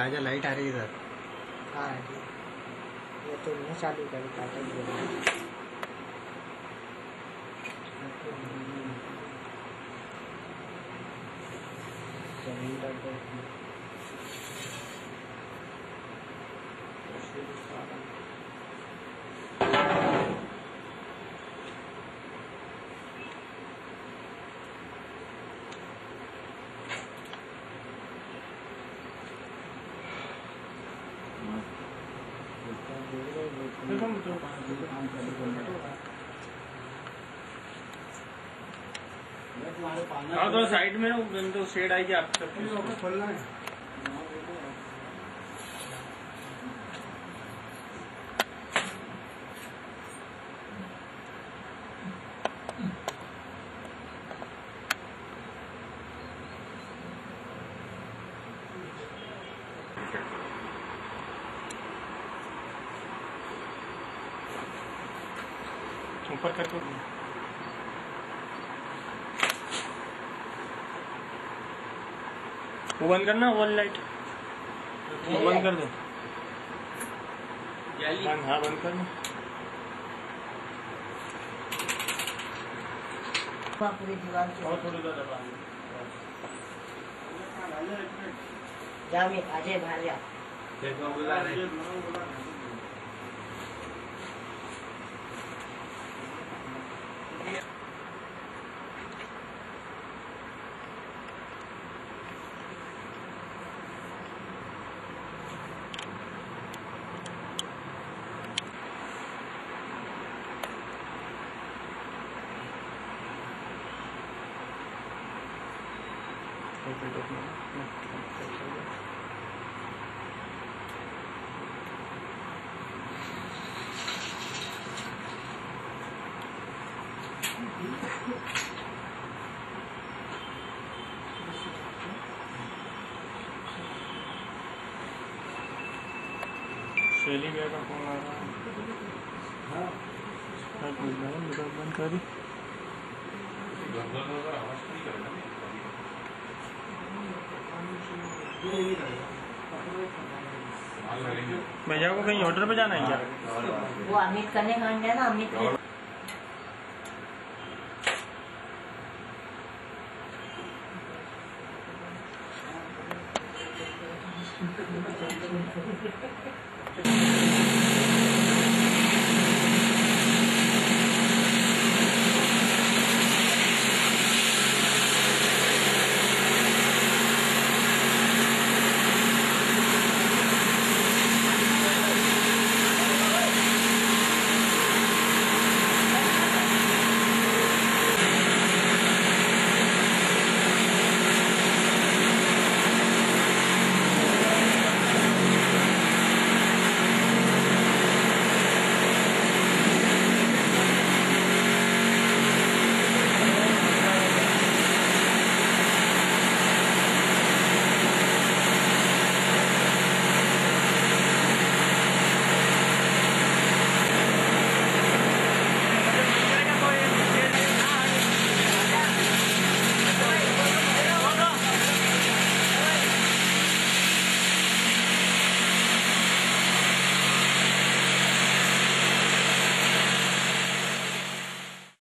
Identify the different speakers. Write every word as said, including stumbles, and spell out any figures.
Speaker 1: राजा light आ रही है इधर।
Speaker 2: हाँ ये तो नहीं चालू करी टाटा जमीन पर
Speaker 3: हाँ तो साइड में तो शेड आएगी आप
Speaker 1: खोलना है।
Speaker 3: ऊपर करके वो बंद करना, वॉल लाइट वो बंद कर दो। बंद, हाँ बंद कर दो।
Speaker 2: पूरी दीवार
Speaker 3: और थोड़ी ज़्यादा
Speaker 2: जाओ मैं अजय बाहर जाओ।
Speaker 3: शैली भैया का फोन आ रहा है। हाँ बंद करी। भैया को कहीं ऑर्डर पे जाना है क्या?
Speaker 2: वो अमित करने का है ना, अमित
Speaker 1: Thank you.